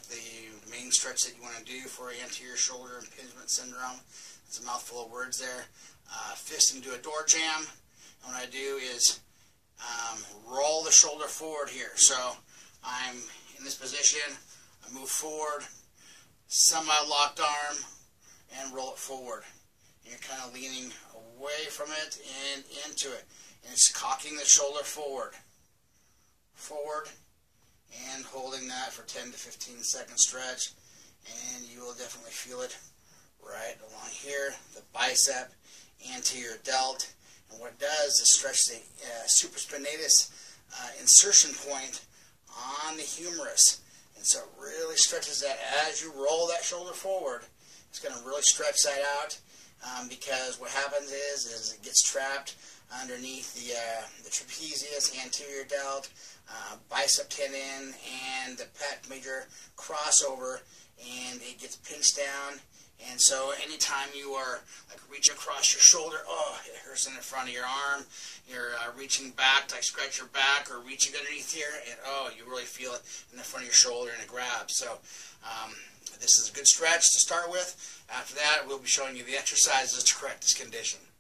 the main stretch that you want to do for anterior shoulder impingement syndrome. It's a mouthful of words there. Fist into a door jam. And what I do is roll the shoulder forward here. So I'm in this position, I move forward, semi-locked arm, and roll it forward. And you're kind of leaning away from it and into it. And it's cocking the shoulder forward, and holding that for 10 to 15 second stretch. And you will definitely feel it right along here, the bicep, anterior delt. And what it does is stretch the suprspinatus insertion point on the humerus. And so it really stretches that as you roll that shoulder forward. It's going to really stretch that out because what happens is it gets trapped underneath the trapezius, anterior delt, bicep tendon, and the pec major crossover, and it gets pinched down. And so anytime you are like reaching across your shoulder, oh, it hurts in the front of your arm. You're reaching back to like scratch your back or reaching underneath here, and oh, you really feel it in the front of your shoulder and it grabs. So this is a good stretch to start with. After that, we'll be showing you the exercises to correct this condition.